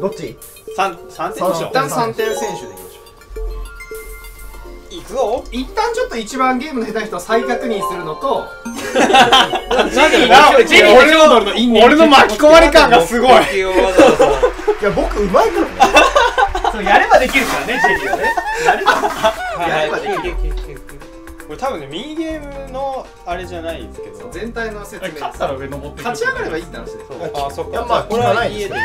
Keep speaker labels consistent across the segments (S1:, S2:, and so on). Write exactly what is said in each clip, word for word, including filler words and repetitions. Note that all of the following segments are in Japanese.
S1: どっち？
S2: 三三点でしょ。
S3: 一旦さんてん選手でいきましょう。
S2: いくぞ。
S3: 一旦ちょっと一番ゲームの下手な人は再確認するのと
S2: なんで
S3: ジェリー俺の俺の巻き込まれ感がすごい。い
S1: いや僕うまいから
S3: そうやればできるからねジェリーはね。やればやればできる。
S2: これ多分ねミニゲームのあれじゃないですけど
S3: 全体の説明。
S4: 勝ったら上登ってくる。
S3: 勝ち上がればいいって話で。
S2: あそっか。
S1: いやまあ
S2: これは家でいい。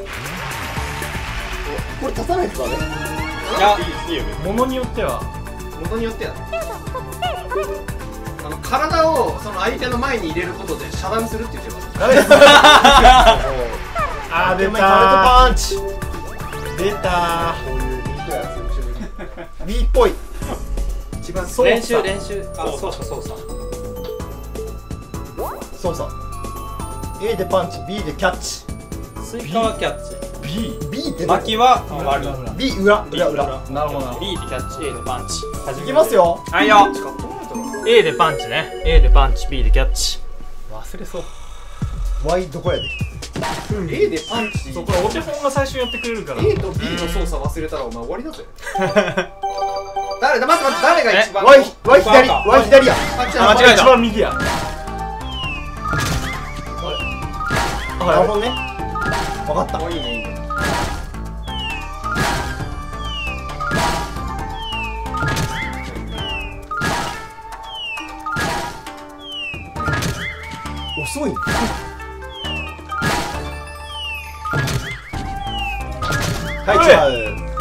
S1: これ立たないとダメ。
S2: いやいいよ。
S4: ものによっては
S3: ものによってはあの体をその相手の前に入れることで遮断するって言ってます。
S1: ダメです。
S4: あー出た
S1: パンチ。出た
S3: こういう肉やつ後ろに
S1: B っぽい。
S3: 一番
S2: 練習練習。あそうかそうか。
S1: 操作 A でパンチ B でキャッチ。
S2: スイカはキャッチ。
S4: B。
S1: B って
S2: 巻きは割る。
S1: B 裏裏裏。
S4: なるほどな。
S2: B でキャッチ A でパンチ。
S1: いきますよ。
S4: はいよ。A でパンチね。A でパンチ B でキャッチ。忘れそう。
S1: Y どこやで。
S3: A でパンチ。
S4: そうこれお手本が最初やってくれるから。
S3: A と B の操作忘れたらお前終わりだぜ。誰だ待って待って誰が一番
S1: Y Y 左 Y 左や。
S3: あっち
S4: あ間違えた。一番右や。
S1: なるほどね。分かった。
S3: もういいねいいね。
S1: 遅い。はいじゃあ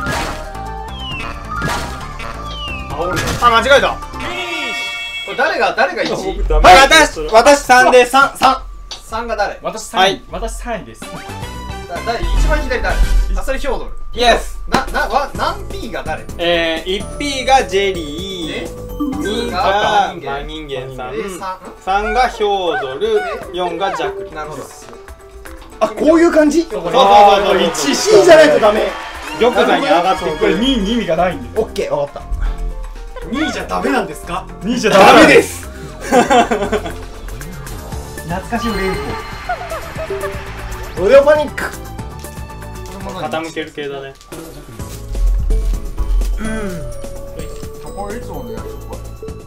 S4: あ間違えた。
S3: これ誰が誰がいち？
S2: はい私私三です。
S3: 三三三が誰？
S4: 私
S2: はい
S4: 三位。私三位です。
S3: だ誰一番左誰？あそれヒョードル。
S2: イエス。
S3: ななわ何 P が誰？
S2: えー、いち P がジェリー、にが真人間さん、
S3: で三
S2: さんがヒョードル、よんがジャクリ。
S3: なるほど。
S1: あこういう感じ。
S2: そうそうそうそう。
S1: いち C じゃないとダメ。
S2: 玉座に上がって
S4: これ
S2: くる。
S4: にに意味がないんで。
S1: オッケー分かっ
S3: にいじゃダメなんですか？
S4: にじゃ
S3: ダ
S4: ダメで。
S3: メですす。懐かしい連邦。
S1: た。ロデオパニック。
S2: 傾ける系だね。
S3: これいつものやつこ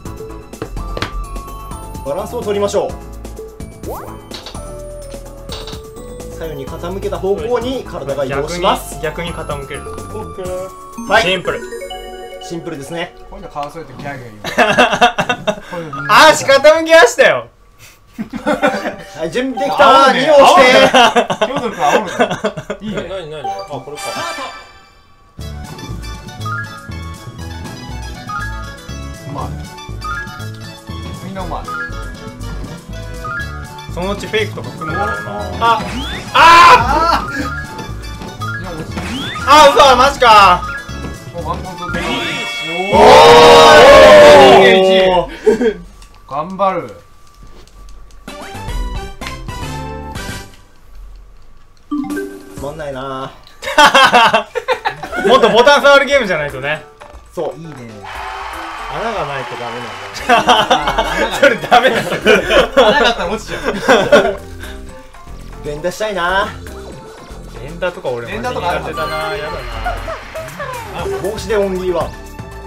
S1: バランスを取りましょう。左右に傾けた方向に体が移動します。
S4: 逆に傾ける。
S1: はい
S4: シンプル。
S1: シンプルですね。
S3: ういうの顔添えてギャーギャー言う。
S4: あーし傾きましたよ。
S1: はい準備できた。にを押して。
S3: ヒョードル君煽るの。いいね。
S2: 何何？あこれか。
S3: うまい。みんなうまい。
S4: そのうちフェイクとか来るのかな。ああ
S3: あ
S4: あ嘘マジか。
S3: あ。ワンコントで。
S4: おお。
S3: 頑張る。
S1: つまんないな。
S4: もっとボタン触るゲームじゃないとね。
S1: そう。
S3: いいね。
S2: 穴がないとダメなんだ。
S4: それダメだよ。
S3: 穴があったら落ちちゃう。
S1: 連打したいな。
S4: 連打とか俺も
S3: 連打とかある
S4: 苦手だな。やだな。
S1: 帽子でオンリーワン。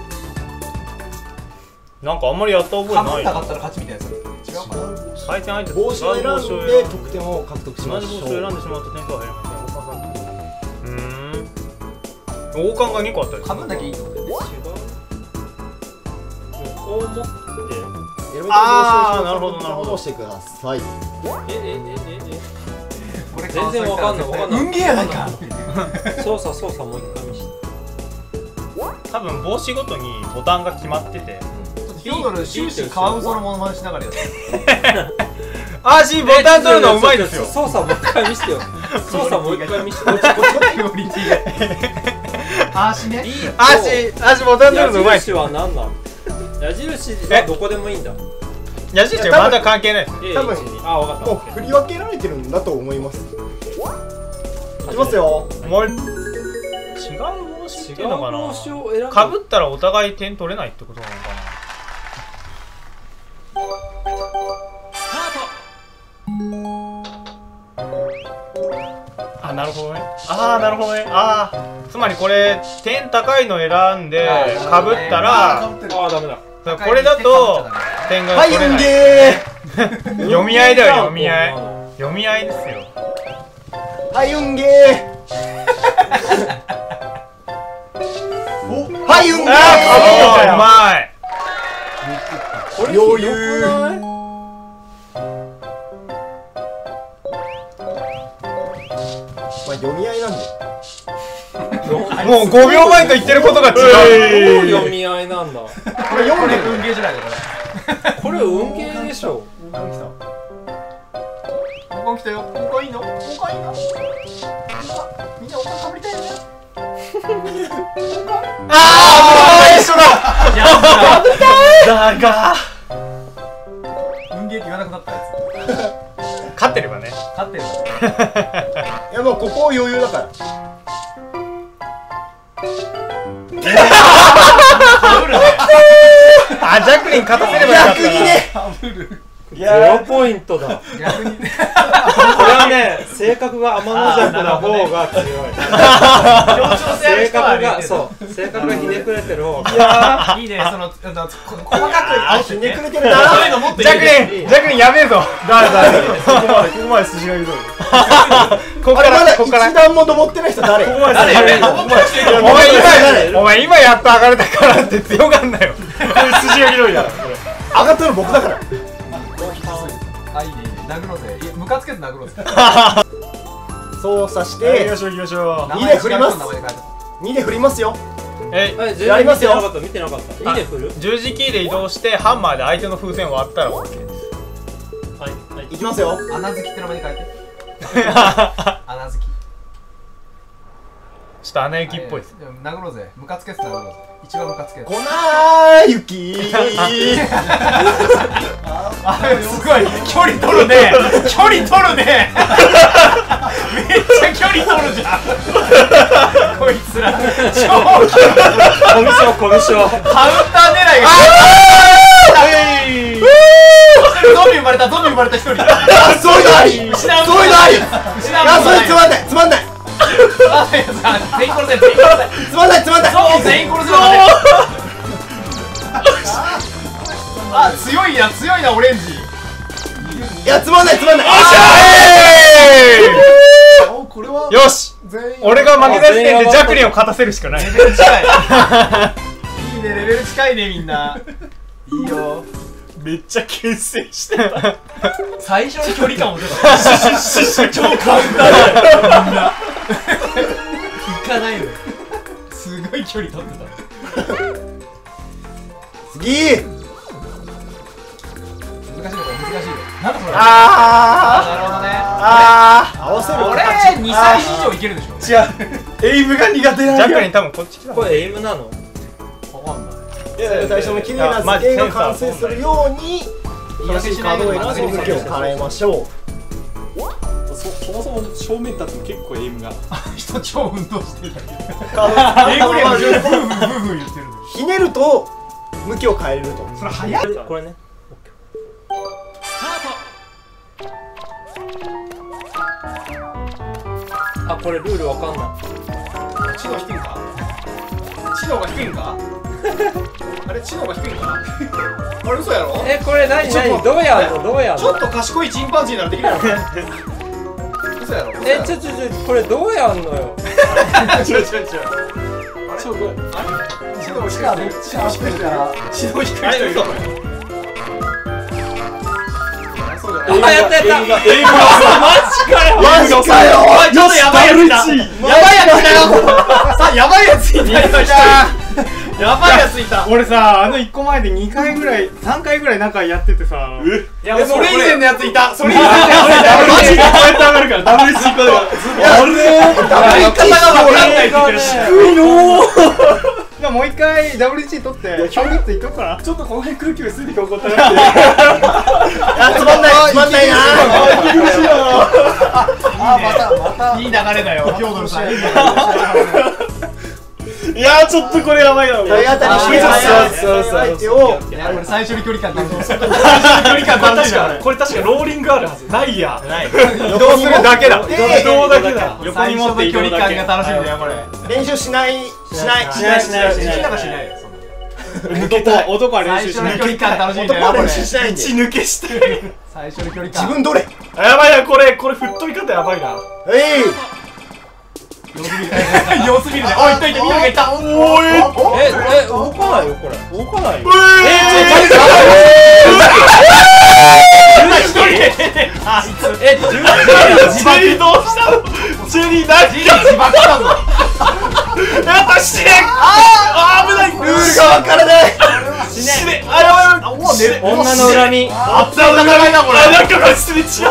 S4: なんかあんまりやった覚え
S3: か
S4: ないな。
S3: ぶんなかったら勝ちみたいなやつ。違うかな。
S4: 相手相手
S1: 帽子を選んで得点を獲得しま
S4: 同じ
S1: しょう。
S4: 帽子を選んでしまうと点数は減りません。うーん。王冠がにこあったりする。
S3: かぶんなきゃいいってことだよね。
S2: こう持って。
S4: あーなるほどなるほど。
S1: 押してください。
S2: えええええ
S3: これ
S2: 全然わかんないわかんない
S3: 運ゲーやないか。
S2: え。操作操作もう一回見せて。
S4: 多分帽子ごとにボタンが決まってて。
S3: ヒョードル終始カワウソのモノマネしながらやってる。
S4: あーしボタン取るのうまいですよ。
S2: 操作もう一回見せてよ。操作もう一回見せて。
S3: クオリティが。あーしね。
S4: あーしあーしボタン取るのうまいです
S2: 矢印は何なの？矢印はどこでもいいんだ。
S4: 矢印はまだ関係ないです。
S1: 多分
S2: あわかった。
S1: もう振り分けられてるんだと思います。いきますよ。
S4: もう違う帽子っていうのか
S2: 帽子
S4: な。
S2: を選ぶ。
S4: かぶったらお互い点取れないってことなのかな。あなるほどね。 ああなるほどね。ああつまりこれ点高いの選んでかぶったら、
S3: あーダメだ。
S4: これだと点が
S1: はい
S4: 取れない。
S1: 運ゲ
S4: 読み合いだよ、読み合い。読み合いですよ。
S1: ーはい運ゲーはい運ゲ
S4: ああう
S1: ー
S4: まい。
S1: 余裕。まあ読み合いなんで。
S4: もうごびょうまえと言ってることが違う。
S5: 読み合いなんだ。
S3: これ読んで運ゲーじゃないのこれ。
S5: これ運ゲーでしょ。
S1: 運ゲー来た。
S3: 交換来たよ。交換いいの？交換いいの？みんな交換かぶりたいよね。
S4: ああ一緒だ。だが
S3: 運ゲーって言わなくなったや
S4: 勝ってればね。
S3: つ。勝ってる。
S1: いやもうここ余裕だから。
S4: あジャクリン勝たせればよかったな。
S1: 逆にね。
S5: ゼロポイントだ。
S3: 逆に。
S5: これはね、性格が天の弱な方が強い。
S3: 協調性ある
S5: 性
S3: 人は
S5: 格が、そう、性格がひねくれてる方が。
S3: いやいいね、その、細かく
S1: あひねくれてるな。
S3: そういうのもっと
S4: ジャクリンジャクリンやべえぞ。だだだ。ここまでここまで筋がいるぞ。ここか
S1: あれまだ
S4: らここから
S1: 一。段も登ってない人誰？
S3: 誰やべえの？
S4: お前今お前今やっと上がれたからって強がんなよ。こういう筋が広いだろ。
S1: 上がったの僕だから。
S3: あ、いいね、いいね。殴ろうぜ。いやムカつけて殴ろうぜ。
S1: 操作し
S4: 行き
S1: て
S4: ましょう行きましょう。
S1: にで振ります
S3: 名前で書いて
S1: にで振りますよ。
S4: え
S5: はい、全
S1: やりますよ
S5: 然見てなかった、見てなかった。いいね振る？
S4: 十字キーで移動してハンマーで相手の風船を割ったら OK です。
S5: はい、はい。
S1: いきますよ。
S3: 穴好きって名前で書いて。穴好き。
S4: ちょっと穴行きっぽいです。
S3: でも殴ろうぜ。ムカつけて殴ろうぜ。一番ムカつけて。
S1: 粉雪。
S3: あ、すごい距離取るね。距離取るね。めっちゃ距離取るじゃん。こいつら。超
S5: コミュ障、コミュ障。
S3: カウンター狙いが。ゾンビ生まれた、ゾンビ生まれた一人。
S1: あそういうのあり。そういうのあり。い
S3: 失
S1: やそれつまんないつまんない
S3: 全員殺せ、全員殺せ。
S1: つまんないつまんない。
S3: そう、全員殺せ。あ、強いな、強いな、オレンジ。
S1: いやつまんないつまんない。
S3: お、これは
S4: よし俺が負けた時点でジャクリンを勝たせるしかない。
S3: レベル近い。いいね、レベル近いね、みんな。いいよ。
S4: めっちゃ牽制してた。
S3: 最初の距離感も出た。超カウンターだよ、みんな。行かないのよ。すごい距離取ってた。
S1: 次。
S3: 難しいのか、難しいの。なんだそれ。
S1: あ
S3: なるほどね。
S1: ああ合わせる。
S3: 俺にさい以上いけるでしょ。
S1: 違う。エイムが苦手なん
S4: ジャクリン多分こっち来た。
S5: これエイムなの？
S3: わかんない。
S1: 最初の綺麗な図形が完成するように正しいカードを選んで向きを変えましょう。
S6: そもそも正面立つの結構エイムが
S3: 人超運動してるだけ。
S1: カード
S3: 英語でもブーブーブーブー言ってるの。
S1: ひねると向きを変えれると。
S3: それ早い。
S5: これね。あ、これルールわかんない。
S3: 知能低いんか。知能が低いんか。あれ知能が低いんか。あれ嘘やろ。
S5: え、これ何何どうやんのどうやんの？
S3: ちょっと賢いチンパンジーならできるやろ。嘘やろ。
S5: え、ちょちょちょ、これどうやんのよ。
S3: 違う違う違う。あれ？ちょっとあれ？知能低い人いる。知能低い人いる。知能低い人いる。
S5: あ、やったやった。
S6: エイムが
S5: マジかよ。
S1: マジかよ。
S3: おい、ちょっとやばいやついた。やばいやついたよ。さあ、やばいやついたよ。やばいやついた。
S4: 俺さあのいっこまえでにかいぐらいさんかいぐらい仲やっててさ。
S3: いや、それ以前のやついた。それ以前のやついた。
S6: マジでこうやって上がるからダブルシーコだから
S1: あれ
S3: やり方が分かんないって言ってるし。
S1: 低いの。
S4: じゃあもう一回 ダブリューシー 取って表現いこうかな。
S6: ちょっとこの辺空気が薄いで起こったなって
S1: あつまんないつまんないな。
S3: あ、また、また。いい流れだよ。ヒョードルさん。いい流れ。
S6: いやーちょっとこれやばいな。
S1: 体当たりして
S2: そうそう
S1: 相手を
S3: いやこれ最初に距離感楽しい最初に距離感楽しいから
S6: これ確かローリングあるはず。ないや。
S4: ない。移動するだけだ。
S1: で
S6: 移動だけだ。
S3: 横に持って距離感が楽しいんだよこれ
S1: 練習しないしない
S2: しないしないしない
S3: しないしないよそんな
S6: 抜けた。男は練
S3: 最初の
S6: 習しない。
S3: 距離感楽しいんだよこれ
S1: 男は練習しないんで
S6: 一抜けしたい。
S3: 最初の距離感
S1: 自分どれ
S6: あやばいやこれこれ吹っ飛び方やばいな。
S1: えい
S3: 様子見る様子見るねおいっといてみるがいった
S6: おーい。
S5: ええ動かないよこれ動かないよ
S3: え
S6: ジェリーどうしたの。ジェリー何。
S3: 自爆だぞ
S6: やった死ね。ああ危ない。ルール
S1: がわからない
S6: 死ね。あやばい。
S3: もう寝る
S5: 女の恨み
S6: あったお互いだこれ。なんかこれすれ違ってる。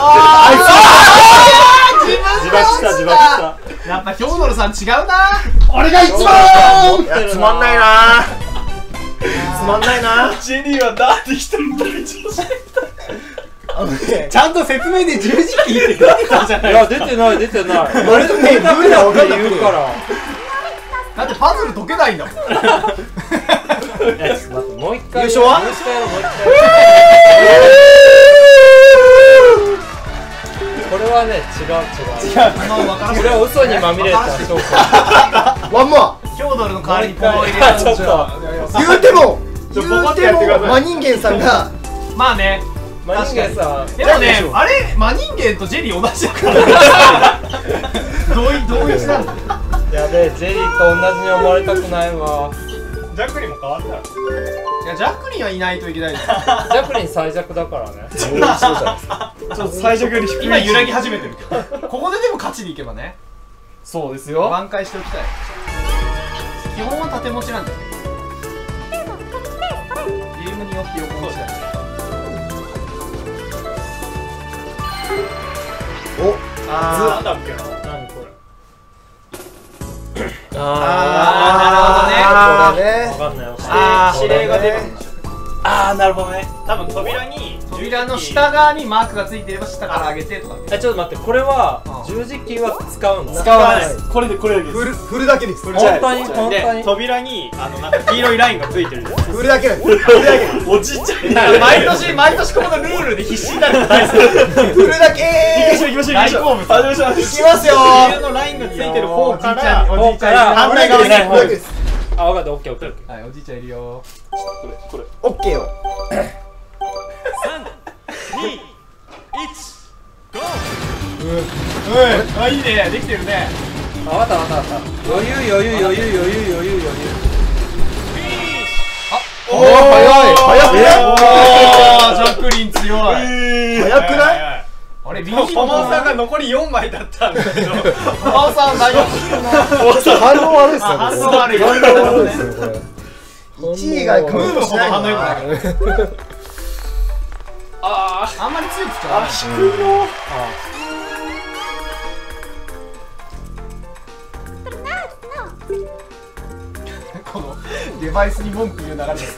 S5: 自爆した自爆した
S3: やっぱヒョードルさん違うな
S1: 俺が一番
S5: 持ってるな
S1: つまんないなつまんないな
S6: ジェリーはなんで一人大丈夫。
S1: あのね
S3: ちゃんと説明で十字キーって出てたじゃない
S5: いや出てない出てない
S1: 俺とねルールが分かんなくて
S5: 言うから
S3: だってパズル解けないんだもん
S5: えちょっと待ってもう一回
S1: 優勝は
S5: もう一回やろうもう一回これはね違う違うこれは嘘にまみれた証拠
S1: ワンモア
S3: ヒョードルの代わりにポロを入れる
S5: ちょっと
S1: 言うても
S6: ちょ
S1: 言
S6: ボコ
S1: うて
S6: ってやってください
S1: も真人間さんが
S3: まあね
S5: マジでさ
S3: でもねあれ真人間とジェリー同じだから同一同一なんだ
S5: やべえジェリーと同じに思われたくないわ
S6: ジャックにも変わった。
S3: いやジャックリンはいないといけないです
S5: ジャクリン最弱だからね
S6: ちょっと最初より低い。
S3: 今揺らぎ始めてるけどここででも勝ちにいけばね
S6: そうですよ。
S3: 挽回しておきたい基本は縦持ちなんだよゲームによって横持ちだよ
S1: お
S6: あーなんだっけな。
S5: 何これ
S3: あーなるほどね
S1: これね
S5: わかんないよ
S6: あー
S5: 指令が出る
S6: あーなるほどね。多分扉に
S3: 扉の下側にマークがついてれば下から上げてとか
S5: えちょっと待ってこれは
S3: うん
S5: 十字キーは使うの
S6: 使わないです。これでこれだけです。
S1: 振る振るだけです
S5: 本当に本当
S6: で
S5: に
S6: 扉にあのなんか黄色いラインがついてるじゃないです
S1: 振るだけなんです振るだけです
S6: か。おじいちゃん。
S3: 毎年毎年このルールで必死になる大好
S1: 振るだけ
S6: 行きましょう行きましょう行きましょう。
S3: 大好物
S6: 始めましょう。
S1: いきますよ
S6: 黄色のラインがついてる方から
S3: おじいちゃん
S5: 方から
S1: 反対側に
S5: ね
S1: 振るだけです
S5: あ分かったオッケーオッケーオッケ
S3: はいおじいちゃんいるよ
S6: これこれ。
S1: オッケーよ
S3: うんあいいねできてるね
S5: ーあ分かった分かった分かった余裕余裕余裕余裕余裕余裕
S1: おお早い早くない
S3: おージャックリン強い
S1: 早くない
S3: あれビ
S6: もうポモンさんが残りよんまいだったんだけど。
S3: ポモンさん大丈夫
S1: 反応悪いっすよ
S3: 反応悪い
S1: 反応悪いっすよこれいちいがカウントしない
S3: ムーブほど反応良くない
S1: な
S6: あ
S3: あんまり強く使わない
S6: 低いよ。
S3: このデバイスに文句言う流れです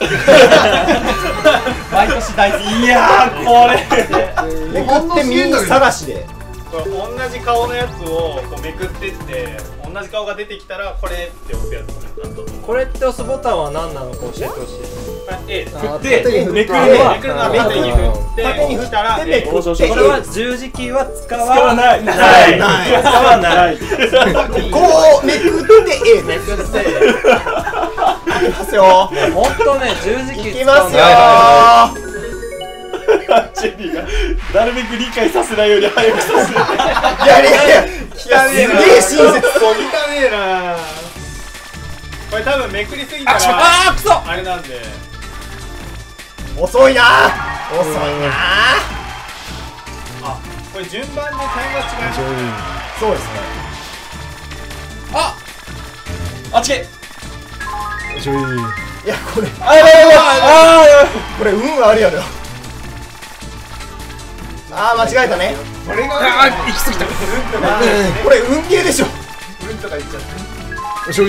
S3: 毎年大好き
S6: いやーこれ。
S1: めくってみ探しで
S6: これ同じ顔のやつをこうめくってって同じ顔が出てきたらこれって押すやつなんだと思う。
S5: これって押すボタンは何なのか教えてほしい
S6: A 振
S1: あ
S6: って
S1: 縦に振って
S6: めくるのは
S1: め
S6: めくるのは縦に振って
S1: 縦に振ったら
S6: で
S1: めくって
S5: これは十字キーは使わ
S6: 使わない
S5: ない
S1: ない
S5: 使わない
S1: こうめくって A
S5: めくって
S1: いきますよ
S5: ほんとね十字キー
S1: いきますよ
S5: よ
S6: ジェリーがなるべく理解させないように早くさせる。
S1: いやいやいやすげえ親切
S6: そう汚ねえな。これ多分めくりすぎたら
S5: あーくそ
S6: あれなんで。
S1: 遅いな遅いな
S6: あこれ順番でタイムが違います。
S1: そうですね
S6: あっちけ。
S1: いやこれ
S6: あやばいやばいあ
S1: これ運あるやろあー間違えたね
S3: これが
S6: あ行き過ぎた。
S1: これ運ゲーでしょ
S3: うんとか言っちゃって
S5: あくそ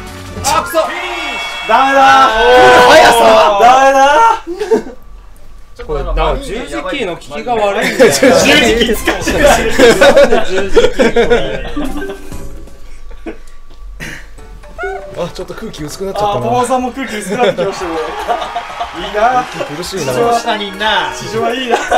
S6: ダメだ
S1: 速さ
S6: ダメだ。
S3: ちょっ
S5: これだから十字キーの効きが悪いんだよ
S6: 十字キー使って
S5: なんで十字キー
S1: あ、ちょっと空気薄くなっちゃっ
S2: あー、
S1: たな。
S2: ポポさんも空気薄くなってきましたね。いいな。
S1: 苦しいな。
S3: 下にいんな。
S2: 地上はいいな。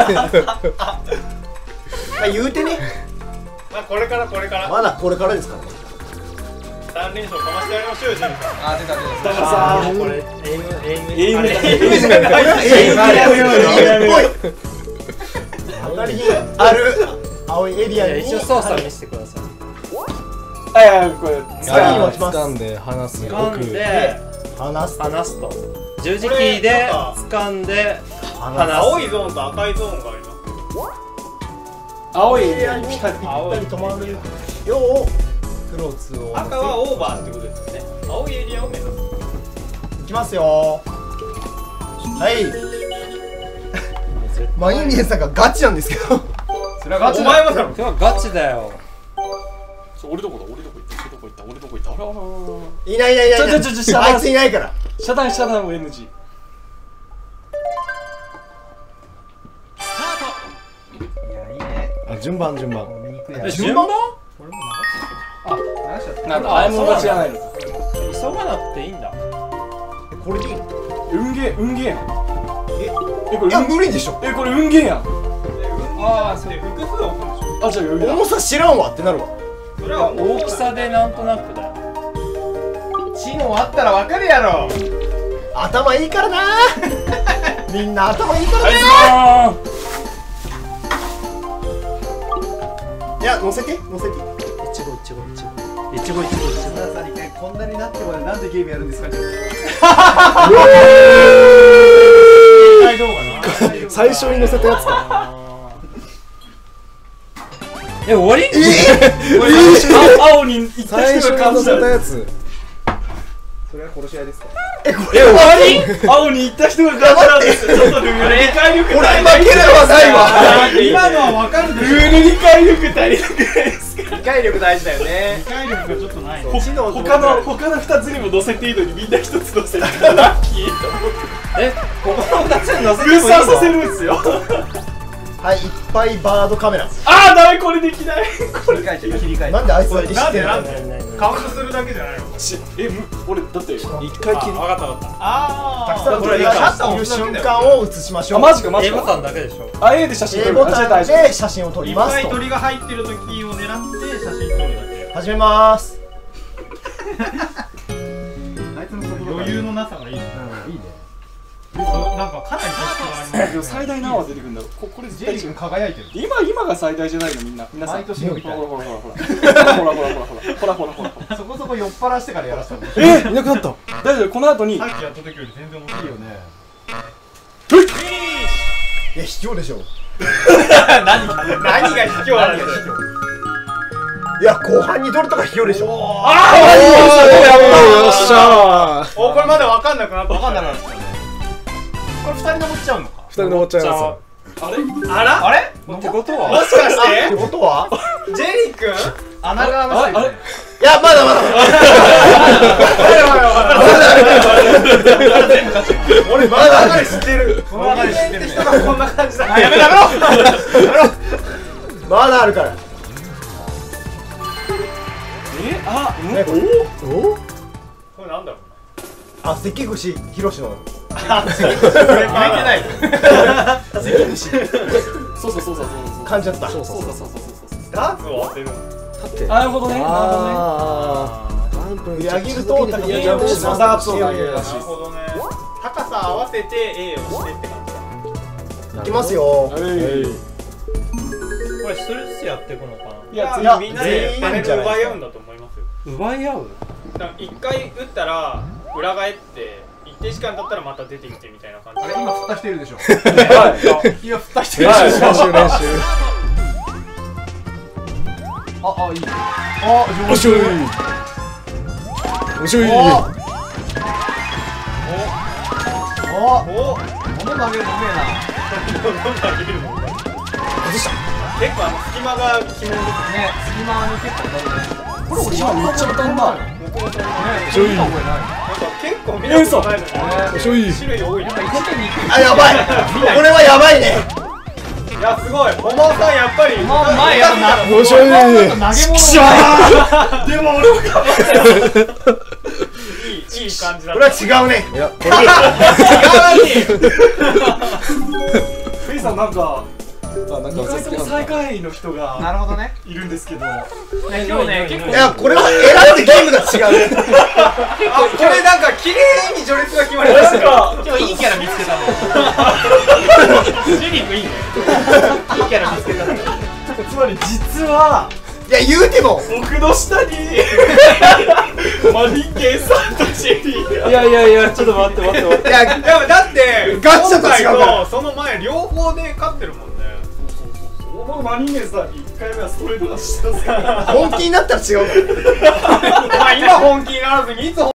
S1: 言うてね。
S6: まあこれからこれから
S1: まだこれからですからね。
S6: さん連勝かましてやりましょうよ、ジェリーさん。
S3: あ、出た出た。
S2: だからさ、
S5: これエイムエイム
S2: エイムだ。
S5: あれ
S2: エイムじゃない。
S1: ええ、当たり品ある青いエリアに。
S5: いや一応操作見せてください。
S2: はいはい、これ。
S1: 次に持ちます。
S7: 掴んで離す。
S5: 掴んで
S1: 離す。
S5: 離すと十字キーで掴んで離す。
S6: 青いゾーンと赤いゾーンがあります。
S2: 青いエ
S1: エリアに
S2: リアにピタリ。
S1: ぴったり止まるようクロスを
S6: 赤はオーバーってことですよね。青いエリアを目指す。
S1: いきますよ。はいまあインディアンさんがガチなんですけど
S3: それはガチ
S6: お前もだろ。
S5: 今日はガチだよ。
S2: 俺どこだ、俺どこ行った、俺どこ行った、俺どこ行った、あらあらあら。
S1: いないいないいないいない
S2: ちょちょちょちょ
S1: あいついないから
S2: 遮断遮断を エヌジー。
S3: いやいいね。
S7: あ、順番順番。
S5: 順番？
S2: なんだ、あいもが違ないの。
S5: 急がなくていいんだ。
S1: これでいいの
S2: 運ゲー、運ゲーやん。
S1: え
S2: え、これ
S1: いや無理でしょ
S2: え、これ運ゲーやん。
S6: ああ、それ複数置くんでしょ。
S2: あ、じゃあ余裕だ。
S1: 重さ知らんわってなるわ
S6: それは
S5: 大きさでなんとなくだよ。
S3: 知能あったらわかるやろ。
S1: 頭いいからなみんな頭いいからな
S2: あ
S1: いや乗せて乗せて
S5: いちごいちごいちごいちごいちごいちごい。
S3: さんにかいこんなになってもなんでゲームやるんですか。
S7: 最初に乗せたやつか。
S5: え、終わり？
S2: あ、青に行った
S7: 最初に乗
S2: 人が感じた。
S7: せたやつ。
S3: それは殺し合いですか。
S2: え、終わり？青に行った人が感じたんです。ちょっとルール理解力
S1: 俺負けるはないわ
S3: 今のはわかるでしょ。
S2: ルール理解力足りなくないですか？
S3: 理解力大事だよね。
S6: 理解力がちょっとない。
S1: 知能と
S2: 他の他の二つにも乗せていいのにみんな一つ乗せてたラッキーと思って
S5: え、ここのふたつに乗せてもいいの？
S2: 分散させるんですよ。
S1: はいいっぱいバードカメラ
S2: あー、ダメ、これできない。
S3: 切り替えて切り替えて。
S1: なんであいつだけ知
S6: なん
S1: ってるの
S6: でなんでカウントするだけじゃないの。
S2: しえ、む俺だって一回
S6: あ、
S2: 切り。
S6: わかったわかった。あ
S1: たくさん
S6: あ、
S1: 撮れる
S6: シャッターを
S1: いる
S6: 押すだけだよ
S1: 瞬間を映しましょ
S2: あ、
S1: う
S2: マジかマジ
S5: A ボ
S2: か。
S5: タンだけでしょ。
S2: あ、A で写真撮
S1: A
S2: る。
S1: ボタン
S2: あ、じゃあ大丈
S1: で写真を撮り
S6: いっ
S1: ますと
S6: ぱい鳥が入ってる時を狙って写真撮るだけ。
S1: 始めます
S3: あいつのその
S6: 余裕のなさがいいね。
S3: いいね。
S6: なんかかなりコストがあります。
S2: 夫。でも最大何話出てくるんだろう。ここれ絶対
S3: ジェリ君輝いてる。
S2: 今今が最大じゃないのみんな。皆さん。
S3: 毎年伸びたい
S2: ほらほらほらほらほらほらほらほらほらほらほらほらほらほら。
S3: そこそこ酔っ払してからやらせたの。い
S2: え、
S7: いなくなった。
S2: 大丈夫。この後に
S6: さっきやった時より全然面白い
S3: いよね。
S1: いや卑怯でしょ
S6: 何が何が卑怯なんだよ。
S1: いや後半に撮るとか卑怯でしょ
S7: よっしゃー。
S6: お、これまだわかんなくなった。
S3: わかんなくなったね。これ二人登っちゃうのか。
S7: 二人登っちゃいま
S2: あれ
S6: あら
S3: あれ？
S5: ってこと
S6: も
S5: は
S6: しかし
S1: って
S6: て
S1: ことは
S6: ジェリー君
S3: 穴が穴してるね。
S1: いやまだまだ
S6: 俺まだ流れ知ってる。この流れ知ってるね。こんな感じだ。あ、やめろやめろ。
S1: まだあるから
S2: え、あ、
S1: ねこれ
S7: おお。
S6: これなんだろう。
S1: あ関口宏の
S6: これ巻いてない。
S1: 関口
S2: そうそうそうそうそう。
S1: 噛んじゃった
S2: そうそうそうそうそう。
S6: ダーツを当てる。
S2: なるほどね。なるほどね。
S7: ああ。何分
S1: 裏切ると高くジャンプします
S3: ダーツを投げる
S6: なるほどね。高さ合わせて A をしてって感じだ。
S1: いきますよ
S2: はい。
S5: これスルスやっていくのかな。
S2: いや、
S1: いや
S6: みんなでパネルを奪い合うんだと思いますよ。
S5: 奪い合う？
S6: だから一回打ったら裏返って一定時間経ったらまた出てきてみたいな感じ
S3: あれ今振った人いるでしょ。
S2: はい。
S3: 今振った人いる
S2: はい
S3: でしょ。
S7: 練習練習。
S3: ああいい。あ
S7: おしょい。おしょい。
S3: お
S6: お
S3: 物投げるのうめえな。
S6: 結構あの隙間が鬼門ですね。
S3: ね、隙間に結構当たるね。これ俺
S2: 隙間めっちゃ当たんな。
S3: ね、
S6: もともとね、
S7: ちょい
S3: 見た覚えない。
S6: なんか結構見たことないのに
S7: おしょい。
S6: 種類多いな。い
S3: 一手に行く。
S1: あやばいこれはやばいね
S6: やすごい。おまさんやっぱり。
S3: まあ前やるな。
S7: おしょい。
S3: 投げ物。
S2: でも俺も頑張ったよ。
S6: い感じだ
S1: これは違うね。
S7: いやこ
S3: フェイさんなんか
S7: れあなんか
S3: 意外とも最下位の人が
S2: なるほどね。
S3: いるんですけど、
S6: 今日ね結構
S1: いやこれは選ぶゲームが違うね。
S2: あ、これなんか綺麗に序列が決まりましたよ。
S3: 今日いいキャラ見つけたの。
S6: ジェリー君いいね。
S3: いいキャラ見つけたの。つまり実はい
S1: や言うても
S3: 僕の下にマリンケンさんとジェリーが。
S5: いやいやいやちょっと待って待って待って
S1: いや
S6: でもだって
S1: ガチだと違うから
S6: 今回とその前両方で勝ってるもんね。
S3: 僕マリンケンさんにいっかいめはストレート出したんですから。
S1: 本気になったら違うから。
S6: お前今本気にならずにいつ